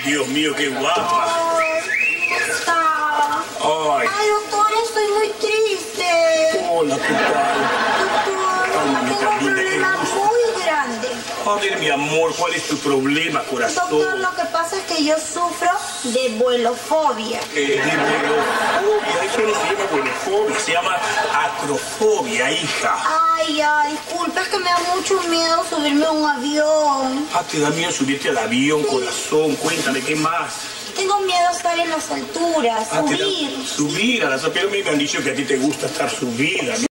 Dios mío, qué guapa. Ay. Ay, doctor, estoy muy triste. Hola, ¿qué tal? Doctor, tengo un problema muy grande. A ver, mi amor, ¿cuál es tu problema, corazón? Doctor, lo que pasa es que yo sufro de vuelofobia. De vuelofobia, eso no se llama vuelofobia, se llama acrofobia, hija. Ay, disculpa, es que me da mucho miedo subirme a un avión. Ah, te da miedo subirte al avión, corazón. Cuéntame, ¿qué más? Tengo miedo a estar en las alturas, subir. Subir a las alturas. Pero me han dicho que a ti te gusta estar subida.